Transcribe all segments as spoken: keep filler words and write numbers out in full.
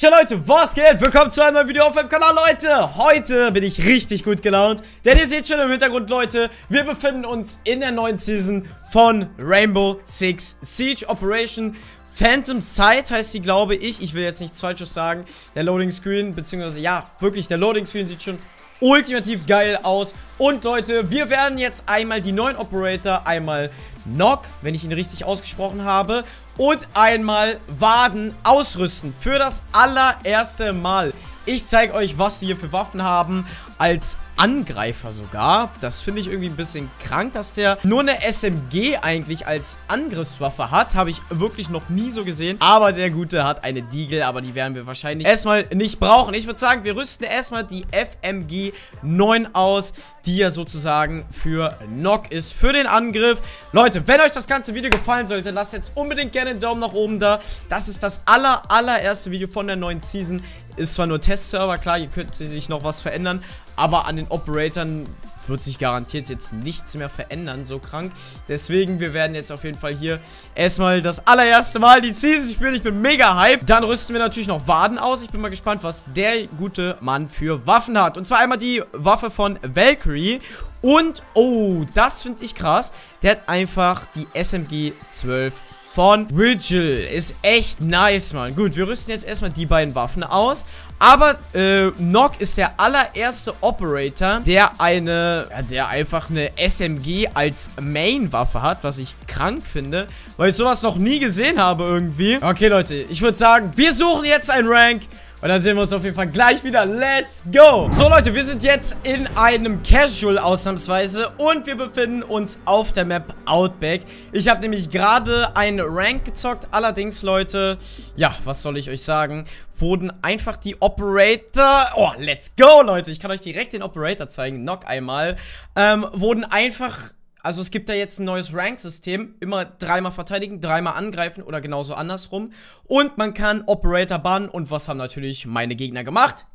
Tja Leute, was geht? Willkommen zu einem neuen Video auf meinem Kanal, Leute. Heute bin ich richtig gut gelaunt, denn ihr seht schon im Hintergrund, Leute, wir befinden uns in der neuen Season von Rainbow Six Siege Operation Phantom Sight heißt sie, glaube ich. Ich will jetzt nichts Falsches sagen. Der Loading Screen, beziehungsweise ja, wirklich, der Loading Screen sieht schon ultimativ geil aus. Und Leute, wir werden jetzt einmal die neuen Operator, einmal Nock, wenn ich ihn richtig ausgesprochen habe, und einmal Waden ausrüsten. Für das allererste Mal. Ich zeige euch, was die hier für Waffen haben. Als Angreifer sogar. Das finde ich irgendwie ein bisschen krank, dass der nur eine S M G eigentlich als Angriffswaffe hat. Habe ich wirklich noch nie so gesehen. Aber der Gute hat eine Deagle, aber die werden wir wahrscheinlich erstmal nicht brauchen. Ich würde sagen, wir rüsten erstmal die F M G neun aus, die ja sozusagen für Nock ist, für den Angriff. Leute, wenn euch das ganze Video gefallen sollte, lasst jetzt unbedingt gerne einen Daumen nach oben da. Das ist das aller, allererste Video von der neuen Season. Ist zwar nur Testserver, klar, hier könnte sich noch was verändern, aber an den Operatoren wird sich garantiert jetzt nichts mehr verändern, so krank. Deswegen, wir werden jetzt auf jeden Fall hier erstmal das allererste Mal die Season spielen. Ich bin mega hyped. Dann rüsten wir natürlich noch Waden aus. Ich bin mal gespannt, was der gute Mann für Waffen hat. Und zwar einmal die Waffe von Valkyrie. Und, oh, das finde ich krass. Der hat einfach die S M G zwölf von Vigil. Ist echt nice, Mann. Gut, wir rüsten jetzt erstmal die beiden Waffen aus. Aber, äh, Nock ist der allererste Operator, der eine, ja, der einfach eine S M G als Main-Waffe hat, was ich krank finde, weil ich sowas noch nie gesehen habe irgendwie. Okay, Leute, ich würde sagen, wir suchen jetzt einen Rank. Und dann sehen wir uns auf jeden Fall gleich wieder. Let's go! So, Leute, wir sind jetzt in einem Casual ausnahmsweise. Und wir befinden uns auf der Map Outback. Ich habe nämlich gerade einen Rank gezockt. Allerdings, Leute, ja, was soll ich euch sagen? Wurden einfach die Operator... Oh, let's go, Leute. Ich kann euch direkt den Operator zeigen. Nock einmal. Ähm, wurden einfach... Also es gibt da jetzt ein neues Rank-System. Immer dreimal verteidigen, dreimal angreifen oder genauso andersrum. Und man kann Operator bannen. Und was haben natürlich meine Gegner gemacht?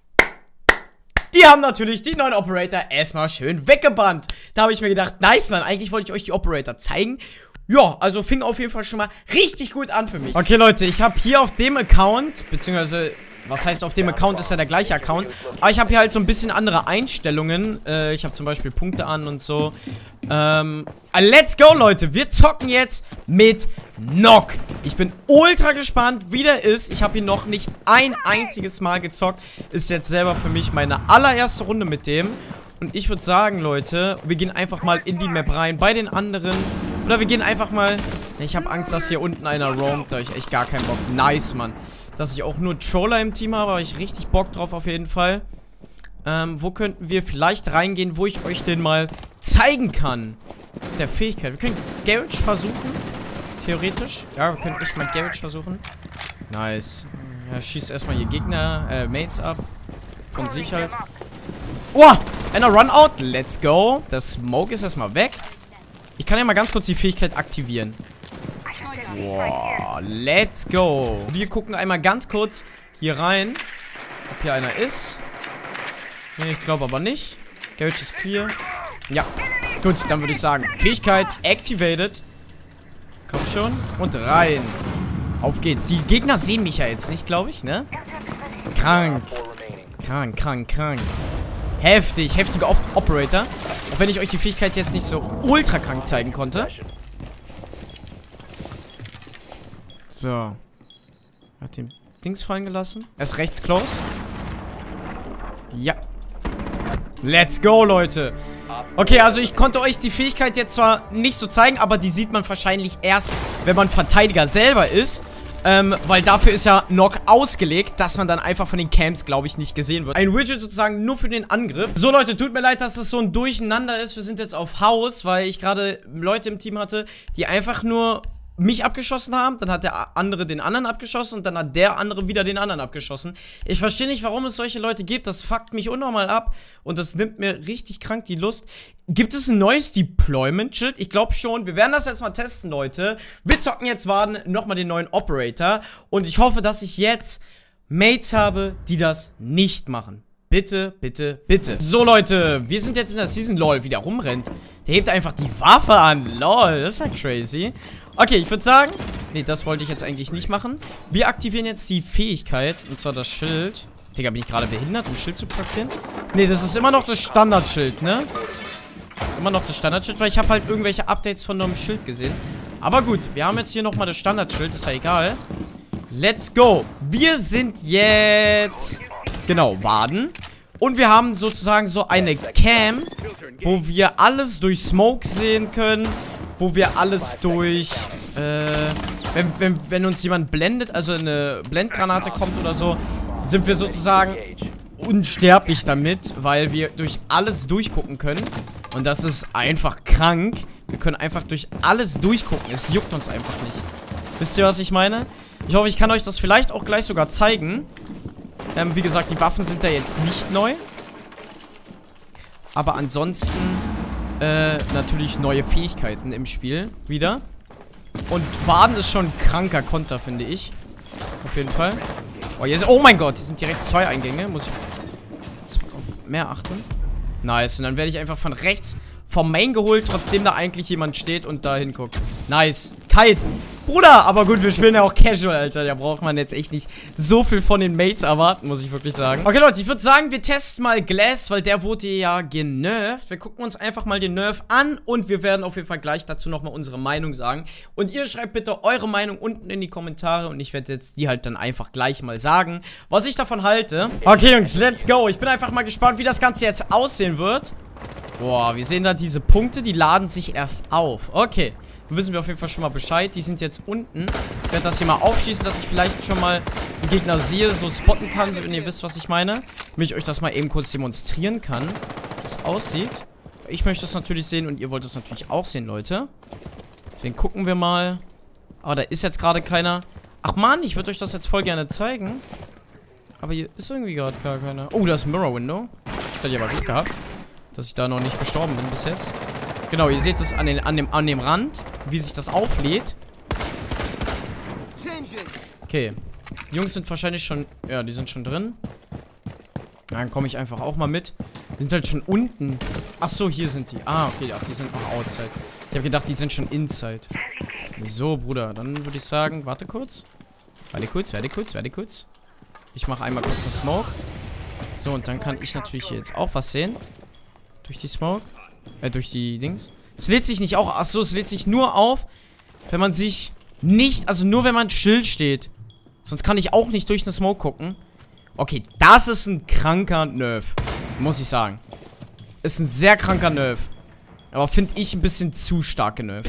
Die haben natürlich die neuen Operator erstmal schön weggebannt. Da habe ich mir gedacht, nice, Mann, eigentlich wollte ich euch die Operator zeigen. Ja, also fing auf jeden Fall schon mal richtig gut an für mich. Okay, Leute, ich habe hier auf dem Account, beziehungsweise... Was heißt, auf dem Account ist ja der gleiche Account. Aber ich habe hier halt so ein bisschen andere Einstellungen. Äh, ich habe zum Beispiel Punkte an und so. Ähm, let's go, Leute. Wir zocken jetzt mit Nock. Ich bin ultra gespannt, wie der ist. Ich habe ihn noch nicht ein einziges Mal gezockt. Ist jetzt selber für mich meine allererste Runde mit dem. Und ich würde sagen, Leute, wir gehen einfach mal in die Map rein. Bei den anderen. Oder wir gehen einfach mal... Ich habe Angst, dass hier unten einer roamt. Da habe ich echt gar keinen Bock. Nice, Mann. Dass ich auch nur Troller im Team habe, habe ich richtig Bock drauf auf jeden Fall. Ähm, wo könnten wir vielleicht reingehen, wo ich euch den mal zeigen kann? Mit der Fähigkeit. Wir können Garage versuchen. Theoretisch. Ja, wir können echt mal Garage versuchen. Nice. Ja, schießt erstmal hier Gegner, äh, Mates ab. Von sich halt. Oh! Einer Runout. Let's go. Der Smoke ist erstmal weg. Ich kann ja mal ganz kurz die Fähigkeit aktivieren. Wow, let's go. Wir gucken einmal ganz kurz hier rein, ob hier einer ist. Nee, ich glaube aber nicht. Garage ist clear. Ja, gut, dann würde ich sagen, Fähigkeit activated. Komm schon. Und rein. Auf geht's. Die Gegner sehen mich ja jetzt nicht, glaube ich, ne? Krank. Krank, krank, krank. Heftig, heftiger Op Operator. Auch wenn ich euch die Fähigkeit jetzt nicht so ultra krank zeigen konnte. So. Hat den Dings fallen gelassen. Er ist rechts close. Ja. Let's go, Leute. Okay, also ich konnte euch die Fähigkeit jetzt zwar nicht so zeigen, aber die sieht man wahrscheinlich erst, wenn man Verteidiger selber ist. Ähm, weil dafür ist ja Nock ausgelegt, dass man dann einfach von den Camps, glaube ich, nicht gesehen wird. Ein Widget sozusagen nur für den Angriff. So, Leute, tut mir leid, dass das so ein Durcheinander ist. Wir sind jetzt auf Haus, weil ich gerade Leute im Team hatte, die einfach nur... mich abgeschossen haben, dann hat der andere den anderen abgeschossen und dann hat der andere wieder den anderen abgeschossen. Ich verstehe nicht, warum es solche Leute gibt. Das fuckt mich unnormal ab und das nimmt mir richtig krank die Lust. Gibt es ein neues Deployment-Schild? Ich glaube schon. Wir werden das jetzt mal testen, Leute. Wir zocken jetzt Waden nochmal den neuen Operator und ich hoffe, dass ich jetzt Mates habe, die das nicht machen. Bitte, bitte, bitte. So, Leute, wir sind jetzt in der Season. Lol, wie der rumrennt. Der hebt einfach die Waffe an. Lol, das ist ja crazy. Okay, ich würde sagen... Nee, das wollte ich jetzt eigentlich nicht machen. Wir aktivieren jetzt die Fähigkeit, und zwar das Schild. Digga, bin ich gerade behindert, um Schild zu platzieren? Nee, das ist immer noch das Standardschild, ne? Immer noch das Standardschild, weil ich habe halt irgendwelche Updates von einem Schild gesehen. Aber gut, wir haben jetzt hier nochmal das Standardschild, ist ja egal. Let's go. Wir sind jetzt... Genau, Waden. Und wir haben sozusagen so eine Cam, wo wir alles durch Smoke sehen können. Wo wir alles durch... Äh, wenn, wenn, wenn uns jemand blendet, also eine Blendgranate kommt oder so, sind wir sozusagen unsterblich damit, weil wir durch alles durchgucken können. Und das ist einfach krank. Wir können einfach durch alles durchgucken. Es juckt uns einfach nicht. Wisst ihr, was ich meine? Ich hoffe, ich kann euch das vielleicht auch gleich sogar zeigen. Ähm, wie gesagt, die Waffen sind da jetzt nicht neu. Aber ansonsten äh, natürlich neue Fähigkeiten im Spiel wieder. Und Waden ist schon ein kranker Konter, finde ich. Auf jeden Fall. Oh, jetzt, oh mein Gott, hier sind direkt zwei Eingänge. Muss ich auf mehr achten. Nice. Und dann werde ich einfach von rechts vom Main geholt, trotzdem da eigentlich jemand steht und da hinguckt. Nice. Kite. Bruder, aber gut, wir spielen ja auch Casual, Alter. Da braucht man jetzt echt nicht so viel von den Mates erwarten, muss ich wirklich sagen. Okay, Leute, ich würde sagen, wir testen mal Glass, weil der wurde ja genervt. Wir gucken uns einfach mal den Nerf an und wir werden auf jeden Fall gleich dazu nochmal unsere Meinung sagen. Und ihr schreibt bitte eure Meinung unten in die Kommentare und ich werde jetzt die halt dann einfach gleich mal sagen, was ich davon halte. Okay, Jungs, let's go. Ich bin einfach mal gespannt, wie das Ganze jetzt aussehen wird. Boah, wir sehen da diese Punkte, die laden sich erst auf. Okay. Wissen wir auf jeden Fall schon mal Bescheid. Die sind jetzt unten. Ich werde das hier mal aufschießen, dass ich vielleicht schon mal einen Gegner sehe, so spotten kann, wenn ihr wisst, was ich meine. Damit ich euch das mal eben kurz demonstrieren kann, wie es aussieht. Ich möchte das natürlich sehen und ihr wollt es natürlich auch sehen, Leute. Deswegen gucken wir mal. Aber da ist jetzt gerade keiner. Ach man, ich würde euch das jetzt voll gerne zeigen. Aber hier ist irgendwie gerade gar keiner. Oh, da ist ein Mirror Window. Ich hätte ja aber Glück gehabt, dass ich da noch nicht gestorben bin bis jetzt. Genau, ihr seht es an, den, an, dem, an dem Rand, wie sich das auflädt. Okay. Die Jungs sind wahrscheinlich schon... Ja, die sind schon drin. Dann komme ich einfach auch mal mit. Die sind halt schon unten. Ach so, hier sind die. Ah, okay, ach, die sind noch outside. Ich habe gedacht, die sind schon inside. So, Bruder, dann würde ich sagen... Warte kurz. Warte kurz, warte kurz, warte kurz. Ich mache einmal kurz einen Smoke. So, und dann kann ich natürlich hier jetzt auch was sehen. Durch die Smoke. Äh, durch die Dings. Es lädt sich nicht auch... Achso, es lädt sich nur auf, wenn man sich nicht... Also nur, wenn man still steht. Sonst kann ich auch nicht durch eine Smoke gucken. Okay, das ist ein kranker Nerf. Muss ich sagen. Ist ein sehr kranker Nerf. Aber finde ich ein bisschen zu stark genervt.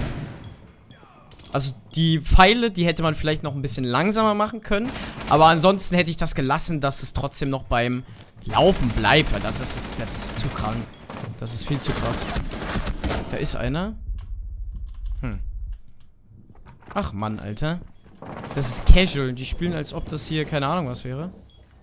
Also die Pfeile, die hätte man vielleicht noch ein bisschen langsamer machen können. Aber ansonsten hätte ich das gelassen, dass es trotzdem noch beim Laufen bleibt. Weil das ist, das ist zu krank. Das ist viel zu krass. Da ist einer. Hm. Ach Mann, Alter. Das ist casual. Die spielen, als ob das hier keine Ahnung was wäre.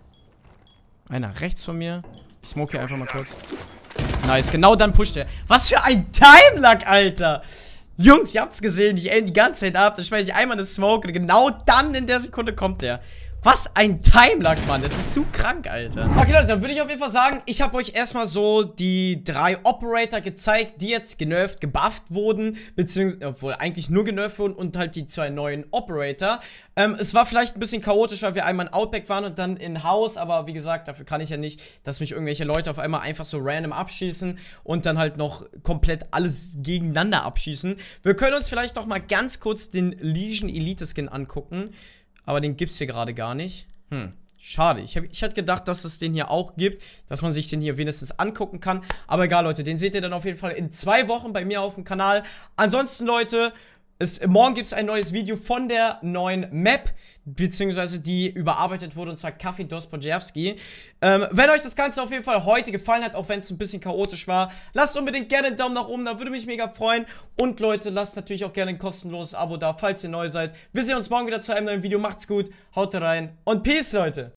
Einer rechts von mir. Ich smoke hier einfach mal kurz. Nice, genau dann pusht er. Was für ein Time-Lag, Alter. Jungs, ihr habt's gesehen. Ich aim die ganze Zeit ab. Dann schmeiße ich einmal eine Smoke und genau dann in der Sekunde kommt der. Was ein Time-Lag, Mann. Das ist zu krank, Alter. Okay, Leute, dann würde ich auf jeden Fall sagen, ich habe euch erstmal so die drei Operator gezeigt, die jetzt genervt, gebufft wurden, beziehungsweise, obwohl eigentlich nur genervt wurden und halt die zwei neuen Operator. Ähm, es war vielleicht ein bisschen chaotisch, weil wir einmal in Outback waren und dann in Haus, aber wie gesagt, dafür kann ich ja nicht, dass mich irgendwelche Leute auf einmal einfach so random abschießen und dann halt noch komplett alles gegeneinander abschießen. Wir können uns vielleicht noch mal ganz kurz den Legion Elite Skin angucken. Aber den gibt's hier gerade gar nicht. Hm, schade. Ich, hab, ich hätte gedacht, dass es den hier auch gibt. Dass man sich den hier wenigstens angucken kann. Aber egal, Leute. Den seht ihr dann auf jeden Fall in zwei Wochen bei mir auf dem Kanal. Ansonsten, Leute... Es, morgen gibt es ein neues Video von der neuen Map, beziehungsweise die überarbeitet wurde, und zwar Kaffee Dostoyevsky. Ähm, wenn euch das Ganze auf jeden Fall heute gefallen hat, auch wenn es ein bisschen chaotisch war, lasst unbedingt gerne einen Daumen nach oben, da würde mich mega freuen. Und Leute, lasst natürlich auch gerne ein kostenloses Abo da, falls ihr neu seid. Wir sehen uns morgen wieder zu einem neuen Video, macht's gut, haut rein und Peace, Leute.